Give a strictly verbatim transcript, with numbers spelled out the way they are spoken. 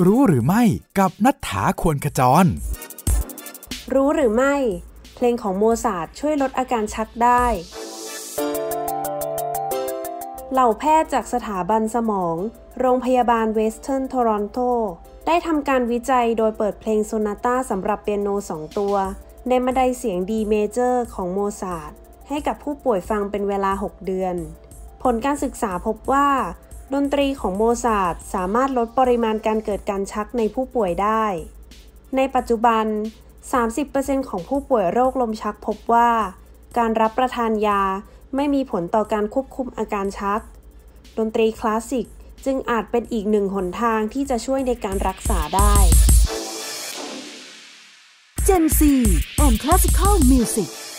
รู้หรือไม่กับณัฐฐา ควรขจรรู้หรือไม่เพลงของโมซาร์ทช่วยลดอาการชักได้เหล่าแพทย์จากสถาบันสมองโรงพยาบาลเวสเทิร์นโทรอนโตได้ทำการวิจัยโดยเปิดเพลงโซนาต้าสำหรับเปียโนสองตัวในบันไดเสียง D Major ของโมซาร์ทให้กับผู้ป่วยฟังเป็นเวลาหกเดือนผลการศึกษาพบว่าดนตรีของโมซาร์ทสามารถลดปริมาณการเกิดการชักในผู้ป่วยได้ในปัจจุบัน สามสิบเปอร์เซ็นต์ ของผู้ป่วยโรคลมชักพบว่าการรับประทานยาไม่มีผลต่อการควบคุมอาการชักดนตรีคลาสสิกจึงอาจเป็นอีกหนึ่งหนทางที่จะช่วยในการรักษาได้ Gen Z and Classical Music